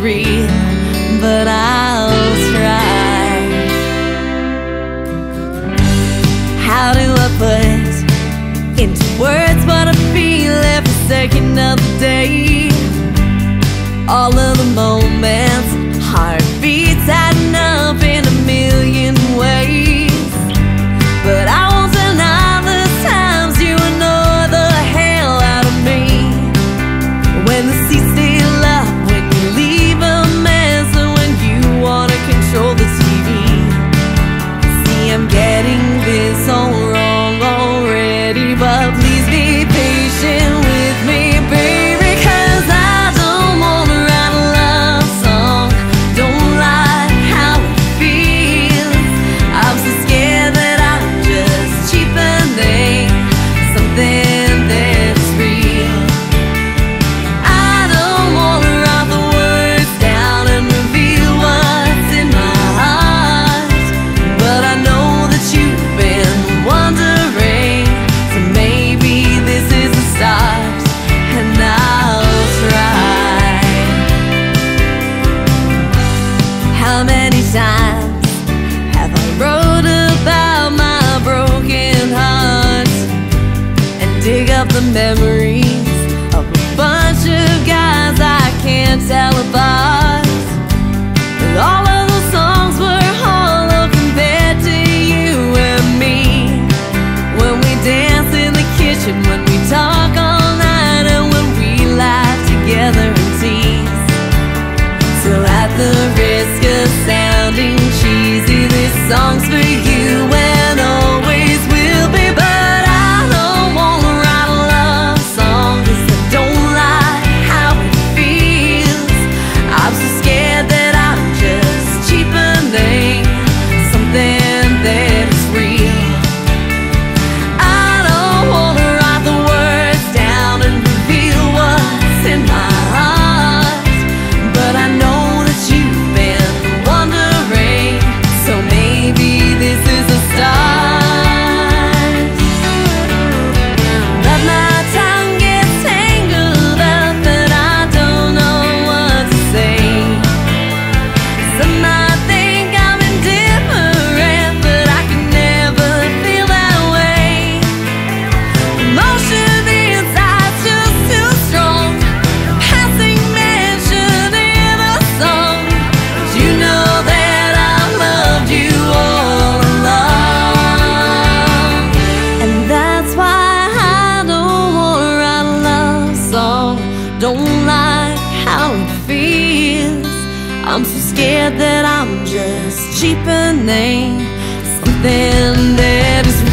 real, but I'll try. How do I put into words what I feel every second of the day? All of the moments, heartbeats adding up in a million ways. But I won't deny the times you annoy the hell out of me. When the seats still up, when you leave a mess, and when you wanna control the TV. See, I'm getting this all wrong already, but please be patient with me, baby, 'cause I don't wanna write a love song. Don't like how it feels. I'm so scared that I'm just cheapening something that's real. I don't wanna write the words down and reveal what's in my heart, but I know that you've been wondering, so maybe this is the start, and I'll try. How many times have I wrote about my broken heart and dig up the memories of a bunch of guys I can't tell apart? But all of those songs were hollow compared to you and me. When we dance in the kitchen, when we talk all night, and when we laugh together and tease. So at the risk of sounding cheesy, this song's for you and always will be. But I don't wanna write a love song, 'cause I don't like how it feels. I'm so scared that I'm just cheapening something that is real. I don't wanna write the words down and reveal what's in my heart, but I know that you've been wondering, so maybe this is a start. But my tongue gets tangled up and I don't know what to say. Some might think I'm indifferent, but I can never feel that way. Emotion inside's just too strong, passing mention in a song. But you know that I've loved you all along, and that's why I don't wanna write a love song. Don't like how it feels. I'm so scared that I'm just cheapening something that is